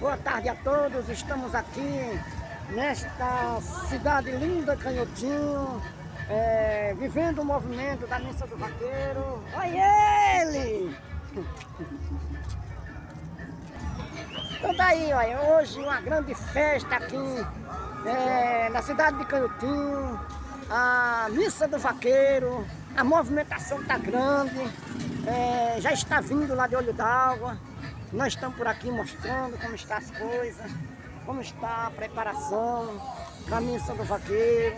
Boa tarde a todos, estamos aqui nesta cidade linda, Canhotinho, vivendo o movimento da Missa do Vaqueiro. Olha ele! Então tá aí, olha, hoje uma grande festa aqui na cidade de Canhotinho, a Missa do Vaqueiro, a movimentação está grande, já está vindo lá de Olho d'Água. Nós estamos por aqui mostrando como estão as coisas, como está a preparação da Missa do Vaqueiro.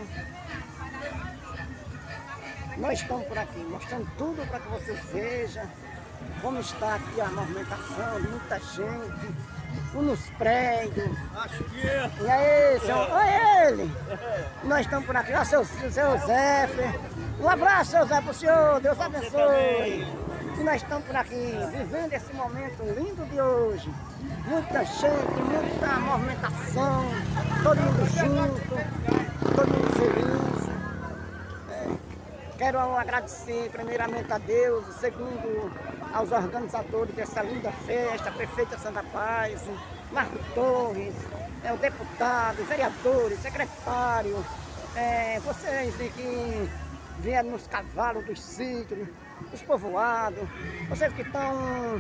Nós estamos por aqui mostrando tudo para que vocês vejam como está aqui a movimentação, muita gente, nos prédios. E aí, olha ele! Nós estamos por aqui, olha seu Zé. Um abraço, seu Zé, para o senhor, Deus abençoe. E nós estamos por aqui, vivendo esse momento lindo de hoje. Muita gente, muita movimentação, todo mundo junto, todo mundo feliz. Quero agradecer primeiramente a Deus, segundo aos organizadores dessa linda festa, a prefeita Santa Paz, Marco Torres, o deputado, vereadores, secretário, vocês que vieram nos cavalos dos sítios, os povoados, vocês que estão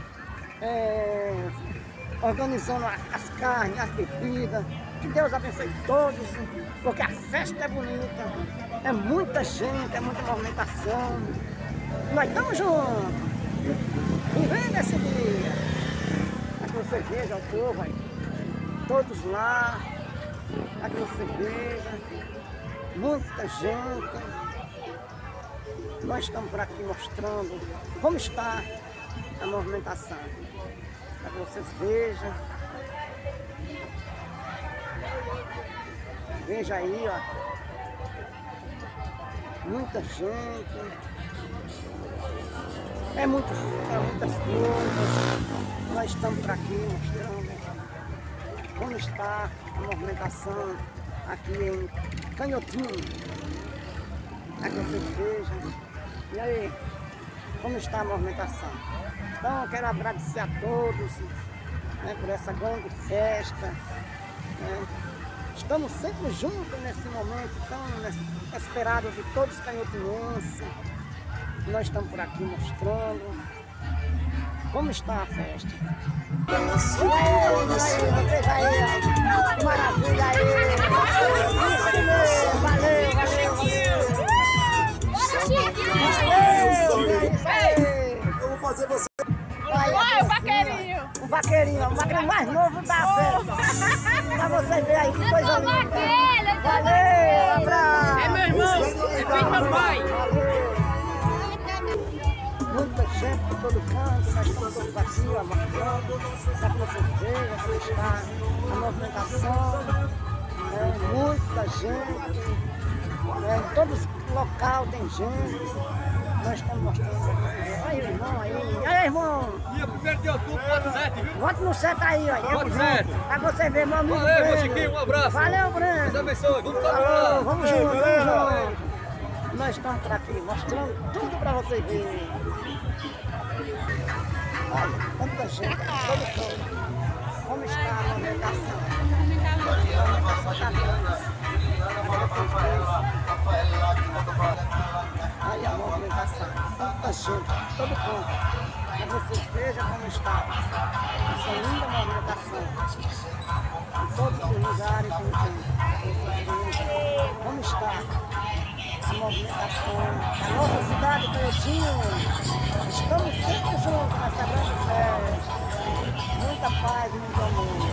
organizando as carnes, as bebidas. Que Deus abençoe todos, porque a festa é bonita, é muita gente, é muita movimentação. Nós estamos juntos, vivendo esse dia. Para que você veja o povo aí, todos lá, para que você veja, muita gente. Nós estamos por aqui mostrando como está a movimentação, para que vocês vejam. Veja aí, ó, muita gente, muitas coisas. Nós estamos por aqui mostrando como está a movimentação aqui em Canhotinho, para que vocês vejam. E aí, como está a movimentação? Então eu quero agradecer a todos por essa grande festa. Estamos sempre juntos nesse momento tão esperado de todos os canhotinenses. Nós estamos por aqui mostrando como está a festa. Vocês aí, que maravilha aí! Valeu! Eu vou fazer você. Olha o vaqueirinho! O vaqueirinho mais novo da festa! Pra você ver aí que coisa linda! Valeu! Abraço! É meu irmão! É filho do meu pai! Muita gente por todo canto, nós estamos todos aqui, ó, mostrando para que vocês vejam como está a movimentação. Muita gente, em todos os locais tem gente. Nós estamos mostrando. Aí, irmão, aí, irmão! Dia 1º de outubro, 7, viu? Vote no 7 aí, ó. Vote no 7. Pra você ver, meu amigo. Valeu, Breno. Chiquinho, um abraço. Valeu, Breno. Deus abençoe, vamos trabalhar. Vamos juntos, vamos juntos. Nós estamos por aqui mostrando tudo pra vocês verem. Olha, tanta gente, todo mundo. Como está a movimentação? A movimentação está grande. Olha a movimentação, tanta gente, todo canto. Para vocês vejam como está essa linda movimentação. Em todos os lugares como está a movimentação da nossa cidade, Canhotinho. Estamos sempre juntos nessa grande festa. Muita paz, muito amor.